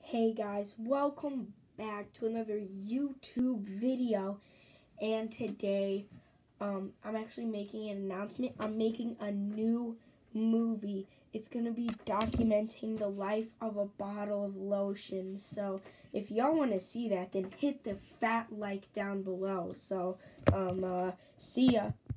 Hey guys, welcome back to another YouTube video, and today I'm actually making an announcement. I'm making a new movie. It's gonna be documenting the life of a bottle of lotion. So if y'all want to see that, then hit the fat like down below. So see ya.